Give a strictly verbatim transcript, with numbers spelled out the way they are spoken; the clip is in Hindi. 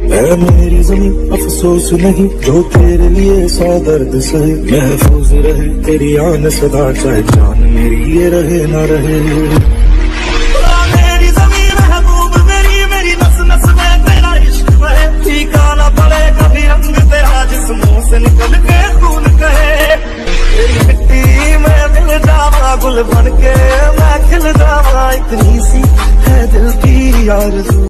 है मेरी जमीन अफसोस नहीं जो तेरे लिए सौ दर्द सहे, महफूज रहे तेरी आन सदा चाहे जान मेरी ये रहे ना रहे। मेरी जमीन महबूब मेरी मेरी नस नस में तेरा इश्क बहे, फीका ना पड़े कभी रंग तेरा जिस मुंह से निकल के खून कहे। तेरी मिट्टी में मिल जावा गुल बन के मैं खिल जावा, इतनी सी है दिल की आरज़ू।